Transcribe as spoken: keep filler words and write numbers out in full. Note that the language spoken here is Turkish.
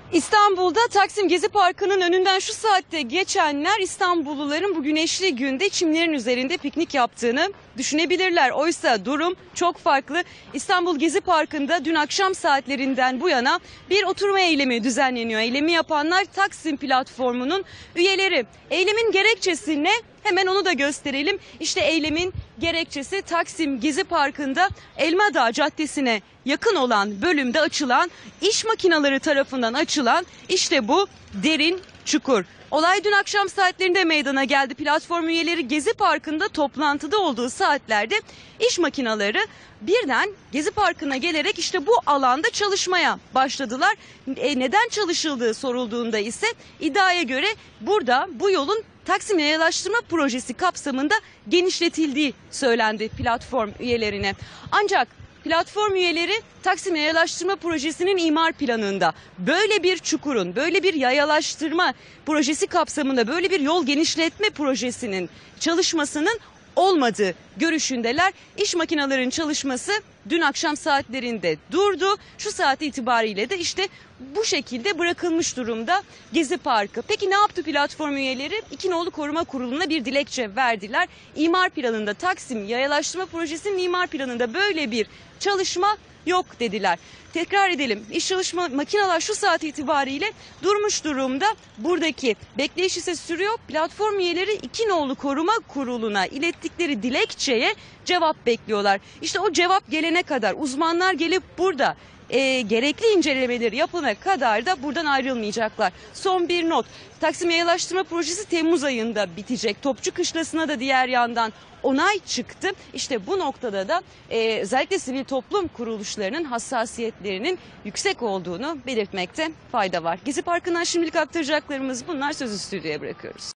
İstanbul'da Taksim Gezi Parkı'nın önünden şu saatte geçenler İstanbulluların bu güneşli günde çimlerin üzerinde piknik yaptığını düşünebilirler. Oysa durum çok farklı. İstanbul Gezi Parkı'nda dün akşam saatlerinden bu yana bir oturma eylemi düzenleniyor. Eylemi yapanlar Taksim platformunun üyeleri. Eylemin gerekçesi ne? Hemen onu da gösterelim. İşte eylemin gerekçesi Taksim Gezi Parkı'nda Elmadağ Caddesi'ne yakın olan bölümde açılan iş makineleri tarafından açılan işte bu derin çukur. Olay dün akşam saatlerinde meydana geldi. Platform üyeleri Gezi Parkı'nda toplantıda olduğu saatlerde iş makineleri birden Gezi Parkı'na gelerek işte bu alanda çalışmaya başladılar. E, neden çalışıldığı sorulduğunda ise iddiaya göre burada bu yolun Taksim Yayalaştırma Projesi kapsamında genişletildiği söylendi platform üyelerine. Ancak platform üyeleri Taksim Yayalaştırma Projesi'nin imar planında böyle bir çukurun, böyle bir yayalaştırma projesi kapsamında böyle bir yol genişletme projesinin çalışmasının olmadığı görüşündeler. İş makinelerinin çalışması dün akşam saatlerinde durdu. Şu saat itibariyle de işte bu şekilde bırakılmış durumda Gezi Parkı. Peki ne yaptı platform üyeleri? İki Nolu Koruma Kurulu'na bir dilekçe verdiler. İmar planında, Taksim Yayalaştırma Projesi'nin imar planında böyle bir çalışma yok dediler. Tekrar edelim. İş çalışma makineler şu saat itibariyle durmuş durumda. Buradaki bekleyiş ise sürüyor. Platform üyeleri İki Nolu Koruma Kurulu'na ilettikleri dilekçeye cevap bekliyorlar. İşte o cevap gelene kadar uzmanlar gelip burada E, gerekli incelemeleri yapana kadar da buradan ayrılmayacaklar. Son bir not. Taksim Yayalaştırma Projesi Temmuz ayında bitecek. Topçu Kışlası'na da diğer yandan onay çıktı. İşte bu noktada da e, özellikle sivil toplum kuruluşlarının hassasiyetlerinin yüksek olduğunu belirtmekte fayda var. Gezi Parkı'ndan şimdilik aktaracaklarımız bunlar. Sözü stüdyoya bırakıyoruz.